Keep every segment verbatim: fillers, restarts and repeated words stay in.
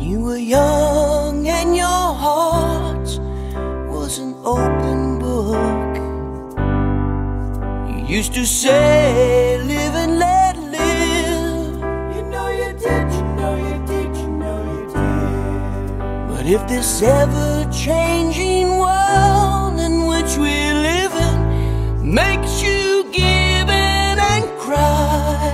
you were young and your heart was an open book, you used to say, live and let live. You know you did, you know you did, you know you did. But if this ever-changing world in which we live in makes you give in and cry,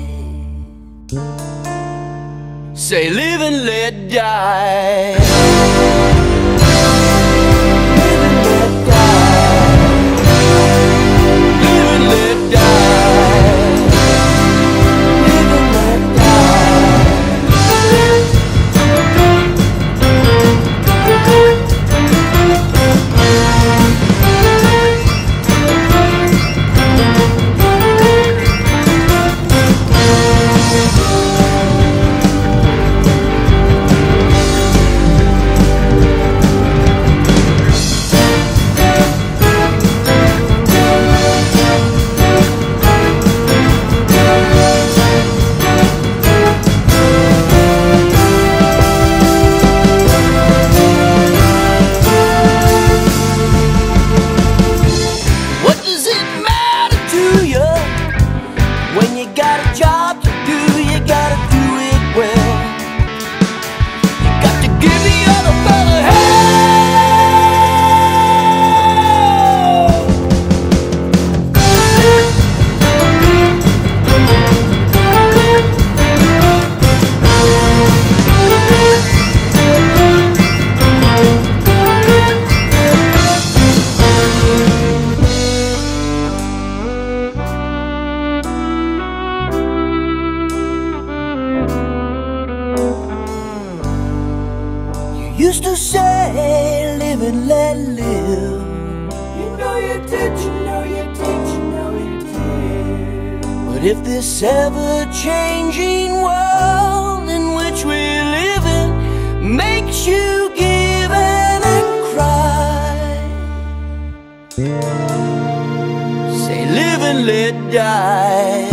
say live and let die. Live and let die. Live and let die. Live and let used to say, live and let live. You know you did, you know you did, you know you did. But if this ever-changing world in which we live in makes you give in and cry, say live and let die.